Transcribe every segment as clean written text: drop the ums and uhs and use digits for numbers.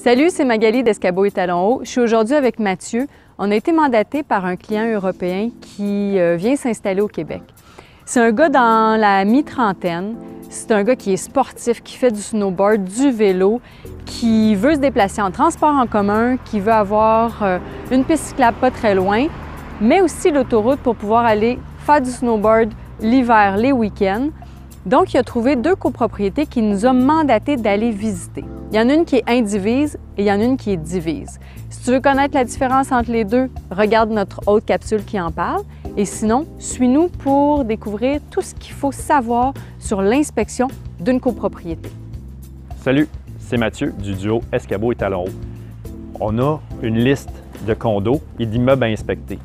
Salut, c'est Magali d'Escabeau et Talons Hauts. Je suis aujourd'hui avec Mathieu. On a été mandaté par un client européen qui vient s'installer au Québec. C'est un gars dans la mi-trentaine. C'est un gars qui est sportif, qui fait du snowboard, du vélo, qui veut se déplacer en transport en commun, qui veut avoir une piste cyclable pas très loin, mais aussi l'autoroute pour pouvoir aller faire du snowboard l'hiver, les week-ends. Donc, il a trouvé deux copropriétés qu'il nous a mandaté d'aller visiter. Il y en a une qui est indivise et il y en a une qui est divise. Si tu veux connaître la différence entre les deux, regarde notre autre capsule qui en parle. Et sinon, suis-nous pour découvrir tout ce qu'il faut savoir sur l'inspection d'une copropriété. Salut, c'est Mathieu du duo Escabeau et Talons Hauts. On a une liste de condos et d'immeubles à inspecter.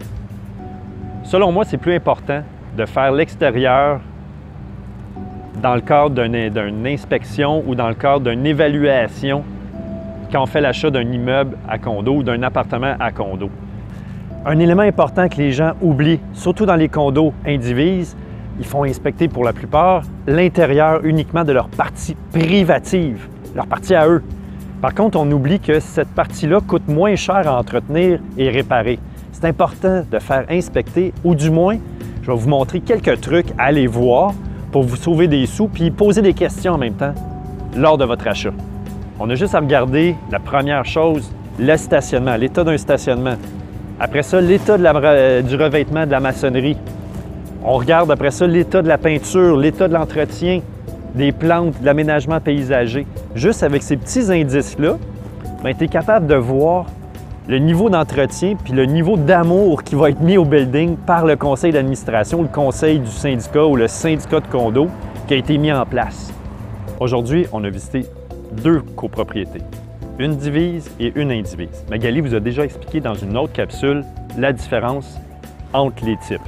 Selon moi, c'est plus important de faire l'extérieur dans le cadre d'une inspection ou dans le cadre d'une évaluation quand on fait l'achat d'un immeuble à condo ou d'un appartement à condo. Un élément important que les gens oublient, surtout dans les condos indivises, ils font inspecter pour la plupart l'intérieur uniquement de leur partie privative, leur partie à eux. Par contre, on oublie que cette partie-là coûte moins cher à entretenir et réparer. C'est important de faire inspecter, ou du moins, je vais vous montrer quelques trucs à aller voir pour vous sauver des sous puis poser des questions en même temps lors de votre achat. On a juste à regarder la première chose, le stationnement, l'état d'un stationnement. Après ça, l'état du revêtement de la maçonnerie. On regarde après ça l'état de la peinture, l'état de l'entretien, des plantes, de l'aménagement paysager. Juste avec ces petits indices-là, tu es capable de voir le niveau d'entretien puis le niveau d'amour qui va être mis au building par le conseil d'administration, le conseil du syndicat ou le syndicat de condo qui a été mis en place. Aujourd'hui, on a visité deux copropriétés, une divise et une indivise. Magali vous a déjà expliqué dans une autre capsule la différence entre les types.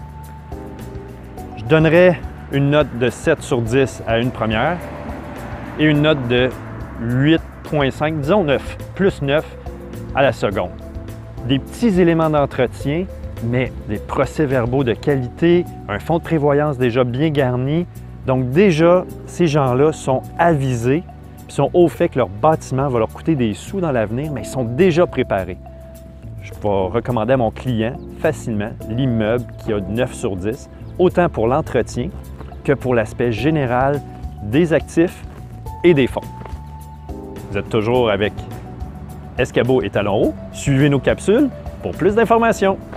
Je donnerais une note de 7 sur 10 à une première et une note de 8,5, disons 9, plus 9 à la seconde. Des petits éléments d'entretien, mais des procès-verbaux de qualité, un fonds de prévoyance déjà bien garni. Donc déjà, ces gens-là sont avisés, puis sont au fait que leur bâtiment va leur coûter des sous dans l'avenir, mais ils sont déjà préparés. Je vais recommander à mon client facilement l'immeuble qui a 9 sur 10, autant pour l'entretien que pour l'aspect général des actifs et des fonds. Vous êtes toujours avec Escabeau et Talons Hauts. Suivez nos capsules pour plus d'informations.